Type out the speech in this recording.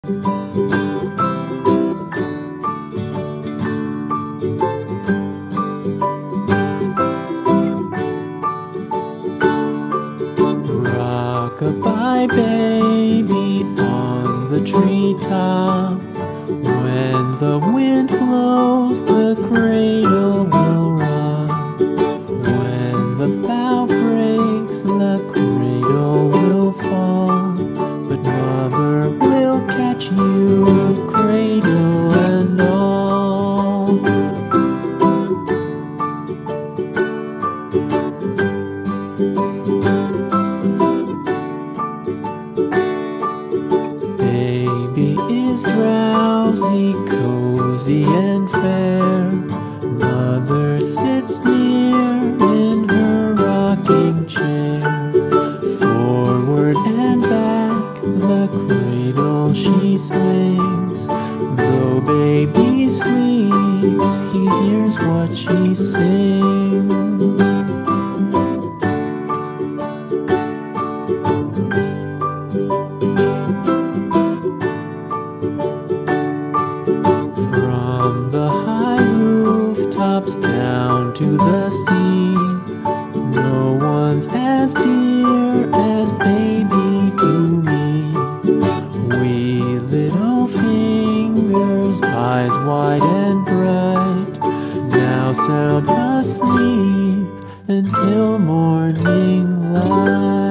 Rock-a-bye baby on the treetop. When the wind blows, the cradle will rock. When the bough breaks, the cradle will fall. But mother will catch you, cradle and all. Baby is drowsy, cozy and fair. Mother sits near in her rocking chair. Forward and back, the cradle she swings. Though baby sleeps, he hears what she sings. From the high rooftops down to the sea, no one's as dear as baby to me. Wee little fingers, eyes wide and bright, now sound asleep until morning light.